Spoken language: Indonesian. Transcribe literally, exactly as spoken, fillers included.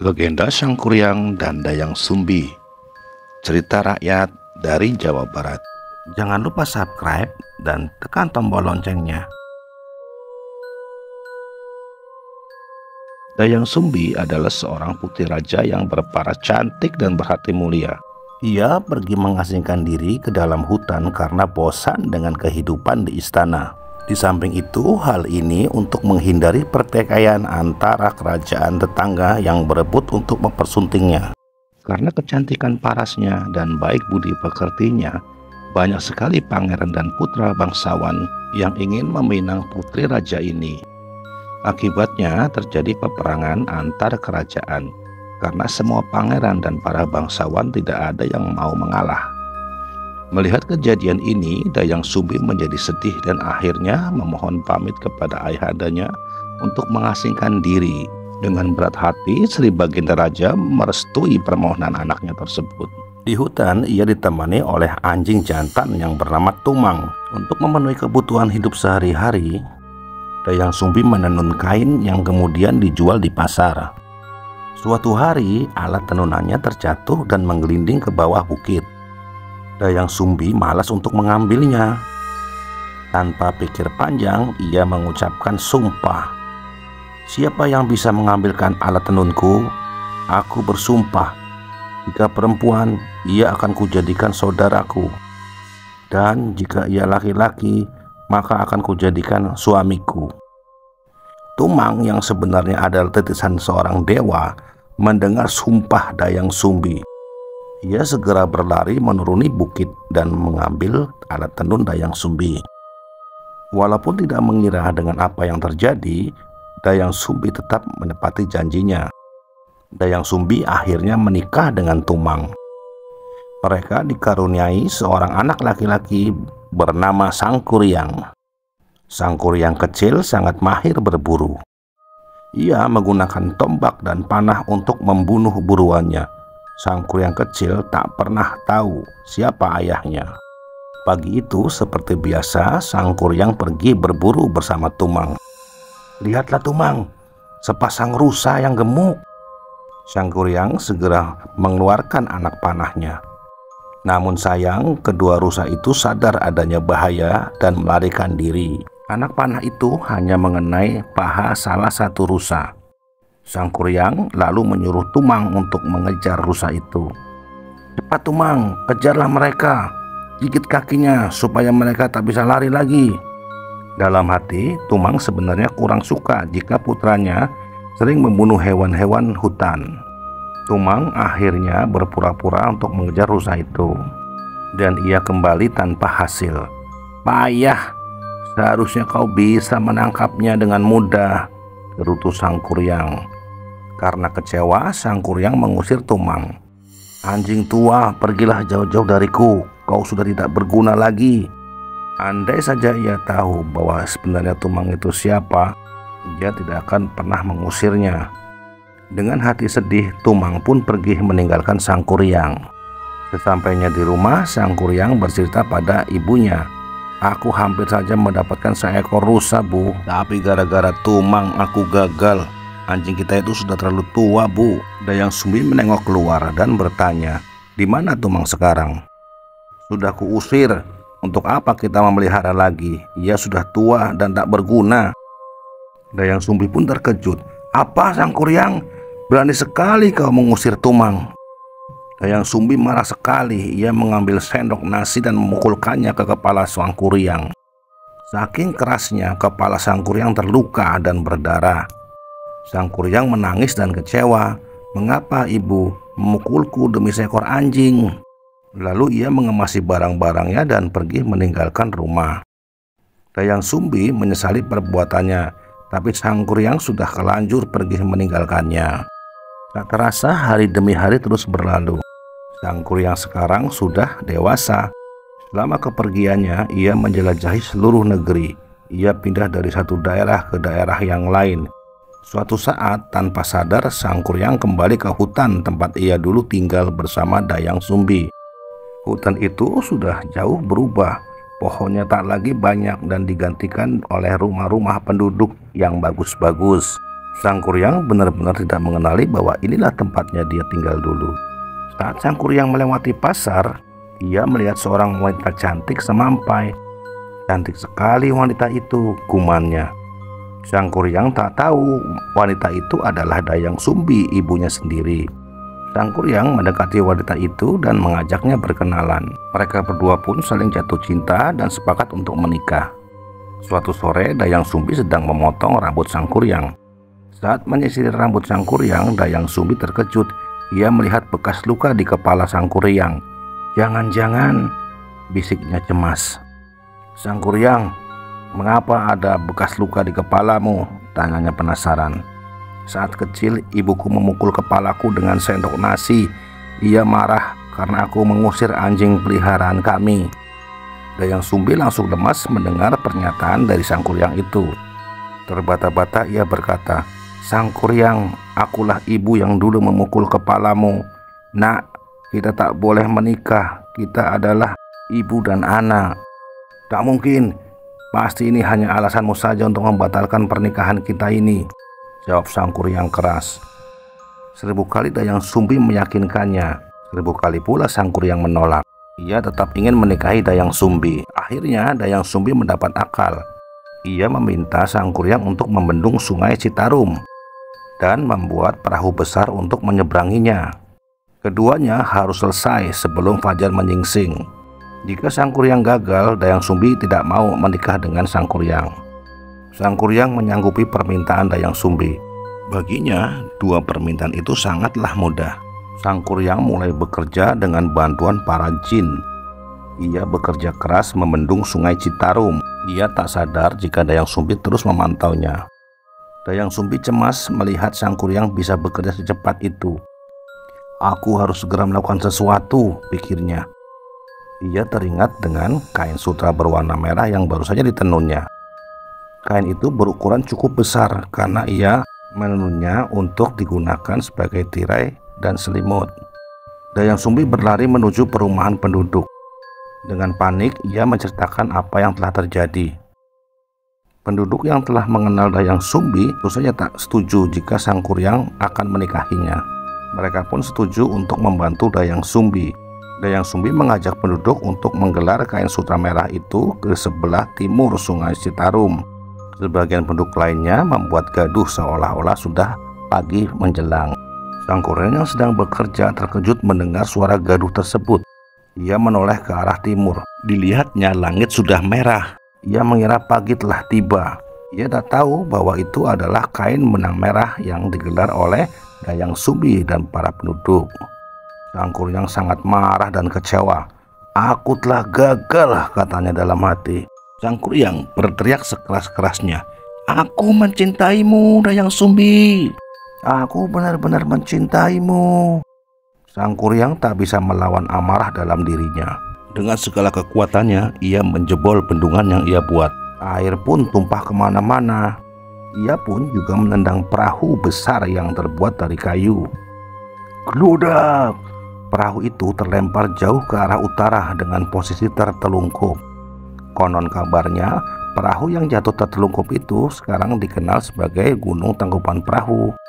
Legenda Sangkuriang dan Dayang Sumbi. Cerita rakyat dari Jawa Barat. Jangan lupa subscribe dan tekan tombol loncengnya. Dayang Sumbi adalah seorang putri raja yang berparas cantik dan berhati mulia. Ia pergi mengasingkan diri ke dalam hutan karena bosan dengan kehidupan di istana. Di samping itu, hal ini untuk menghindari pertikaian antara kerajaan tetangga yang berebut untuk mempersuntingnya. Karena kecantikan parasnya dan baik budi pekertinya, banyak sekali pangeran dan putra bangsawan yang ingin meminang putri raja ini. Akibatnya terjadi peperangan antar kerajaan, karena semua pangeran dan para bangsawan tidak ada yang mau mengalah. Melihat kejadian ini, Dayang Sumbi menjadi sedih dan akhirnya memohon pamit kepada ayahandanya untuk mengasingkan diri. Dengan berat hati, Sri Baginda Raja merestui permohonan anaknya tersebut. Di hutan, ia ditemani oleh anjing jantan yang bernama Tumang. Untuk memenuhi kebutuhan hidup sehari-hari, Dayang Sumbi menenun kain yang kemudian dijual di pasar. Suatu hari, alat tenunannya terjatuh dan menggelinding ke bawah bukit. Dayang Sumbi malas untuk mengambilnya. Tanpa pikir panjang, ia mengucapkan sumpah. Siapa yang bisa mengambilkan alat tenunku? Aku bersumpah, jika perempuan, ia akan kujadikan saudaraku. Dan jika ia laki-laki, maka akan kujadikan suamiku. Tumang yang sebenarnya adalah titisan seorang dewa, mendengar sumpah Dayang Sumbi. Ia segera berlari menuruni bukit dan mengambil alat tenun Dayang Sumbi. Walaupun tidak mengira dengan apa yang terjadi, Dayang Sumbi tetap menepati janjinya. Dayang Sumbi akhirnya menikah dengan Tumang. Mereka dikaruniai seorang anak laki-laki bernama Sangkuriang. Sangkuriang kecil sangat mahir berburu. Ia menggunakan tombak dan panah untuk membunuh buruannya. Sangkuriang kecil tak pernah tahu siapa ayahnya. Pagi itu seperti biasa, Sangkuriang pergi berburu bersama Tumang. Lihatlah Tumang, sepasang rusa yang gemuk. Sangkuriang segera mengeluarkan anak panahnya. Namun sayang, kedua rusa itu sadar adanya bahaya dan melarikan diri. Anak panah itu hanya mengenai paha salah satu rusa. Sangkuriang lalu menyuruh Tumang untuk mengejar rusa itu. Cepat Tumang, kejarlah mereka, gigit kakinya supaya mereka tak bisa lari lagi. Dalam hati, Tumang sebenarnya kurang suka jika putranya sering membunuh hewan-hewan hutan. Tumang akhirnya berpura-pura untuk mengejar rusa itu, dan ia kembali tanpa hasil. Payah, seharusnya kau bisa menangkapnya dengan mudah, gerutu Sangkuriang. Karena kecewa, Sangkuriang mengusir Tumang. Anjing tua, pergilah jauh-jauh dariku, kau sudah tidak berguna lagi. Andai saja ia tahu bahwa sebenarnya Tumang itu siapa, ia tidak akan pernah mengusirnya. Dengan hati sedih, Tumang pun pergi meninggalkan Sangkuriang. Sesampainya di rumah, Sangkuriang bercerita pada ibunya. Aku hampir saja mendapatkan seekor rusa, Bu. Tapi gara-gara Tumang aku gagal. Anjing kita itu sudah terlalu tua, Bu. Dayang Sumbi menengok keluar dan bertanya, di mana Tumang sekarang? Sudah kuusir. Untuk apa kita memelihara lagi? Ia sudah tua dan tak berguna. Dayang Sumbi pun terkejut. Apa Sangkuriang? Berani sekali kau mengusir Tumang. Dayang Sumbi marah sekali. Ia mengambil sendok nasi dan memukulkannya ke kepala Sangkuriang. Saking kerasnya, kepala Sangkuriang terluka dan berdarah. Sangkuriang menangis dan kecewa. Mengapa ibu memukulku demi seekor anjing? Lalu ia mengemasi barang-barangnya dan pergi meninggalkan rumah. Dayang Sumbi menyesali perbuatannya, tapi Sangkuriang sudah kelanjur pergi meninggalkannya. Tak terasa hari demi hari terus berlalu. Sangkuriang sekarang sudah dewasa. Selama kepergiannya, ia menjelajahi seluruh negeri. Ia pindah dari satu daerah ke daerah yang lain. Suatu saat, tanpa sadar, Sangkuriang kembali ke hutan tempat ia dulu tinggal bersama Dayang Sumbi. Hutan itu sudah jauh berubah. Pohonnya tak lagi banyak dan digantikan oleh rumah-rumah penduduk yang bagus-bagus. Sang Kuryang benar-benar tidak mengenali bahwa inilah tempatnya dia tinggal dulu. Saat Sang Kuryang melewati pasar, ia melihat seorang wanita cantik semampai. Cantik sekali wanita itu, gumannya. Sang Kuryang tak tahu wanita itu adalah Dayang Sumbi, ibunya sendiri. Sang Kuryang mendekati wanita itu dan mengajaknya berkenalan. Mereka berdua pun saling jatuh cinta dan sepakat untuk menikah. Suatu sore, Dayang Sumbi sedang memotong rambut Sang Kuryang. Saat menyisir rambut Sang Kuryang, Dayang Sumbi terkejut. Ia melihat bekas luka di kepala Sang Kuryang. "Jangan-jangan," bisiknya cemas. "Sang Kuryang, mengapa ada bekas luka di kepalamu?" tanyanya penasaran. "Saat kecil ibuku memukul kepalaku dengan sendok nasi. Ia marah karena aku mengusir anjing peliharaan kami." Dayang Sumbi langsung lemas mendengar pernyataan dari Sang Kuryang itu. Terbata-bata ia berkata, "Sang Kuryang, akulah ibu yang dulu memukul kepalamu. Nak, kita tak boleh menikah. Kita adalah ibu dan anak." "Tak mungkin. Pasti ini hanya alasanmu saja untuk membatalkan pernikahan kita ini," jawab Sang Kuryang keras. Seribu kali Dayang Sumbi meyakinkannya. Seribu kali pula Sang Kuryang menolak. Ia tetap ingin menikahi Dayang Sumbi. Akhirnya Dayang Sumbi mendapat akal. Ia meminta Sang Kuryang untuk membendung sungai Citarum dan membuat perahu besar untuk menyeberanginya. Keduanya harus selesai sebelum fajar menyingsing. Jika Sang Kuryang gagal, Dayang Sumbi tidak mau menikah dengan Sang Kuryang. Sang Kuryang menyanggupi permintaan Dayang Sumbi. Baginya, dua permintaan itu sangatlah mudah. Sang Kuryang mulai bekerja dengan bantuan para jin. Ia bekerja keras membendung sungai Citarum. Ia tak sadar jika Dayang Sumbi terus memantaunya. Dayang Sumbi cemas melihat Sang Kuryang bisa bekerja secepat itu. "Aku harus segera melakukan sesuatu," pikirnya. Ia teringat dengan kain sutra berwarna merah yang baru saja ditenunnya. Kain itu berukuran cukup besar karena ia menenunnya untuk digunakan sebagai tirai dan selimut. Dayang Sumbi berlari menuju perumahan penduduk. Dengan panik, ia menceritakan apa yang telah terjadi. Penduduk yang telah mengenal Dayang Sumbi tentu saja tak setuju jika Sang Kuryang akan menikahinya. Mereka pun setuju untuk membantu Dayang Sumbi. Dayang Sumbi mengajak penduduk untuk menggelar kain sutra merah itu ke sebelah timur sungai Citarum. Sebagian penduduk lainnya membuat gaduh seolah-olah sudah pagi menjelang. Sang Kuryang yang sedang bekerja terkejut mendengar suara gaduh tersebut. Ia menoleh ke arah timur. Dilihatnya langit sudah merah. Ia mengira pagi telah tiba. Ia tak tahu bahwa itu adalah kain benang merah yang digelar oleh Dayang Sumbi dan para penduduk. Sang Kuryang sangat marah dan kecewa. "Aku telah gagal," katanya dalam hati. Sang Kuryang berteriak sekeras-kerasnya, "Aku mencintaimu, Dayang Sumbi. Aku benar-benar mencintaimu." Sang Kuryang tak bisa melawan amarah dalam dirinya. Dengan segala kekuatannya, ia menjebol bendungan yang ia buat. Air pun tumpah kemana-mana. Ia pun juga menendang perahu besar yang terbuat dari kayu. Gludak! Perahu itu terlempar jauh ke arah utara dengan posisi tertelungkup. Konon kabarnya, perahu yang jatuh tertelungkup itu sekarang dikenal sebagai Gunung Tangkuban Perahu.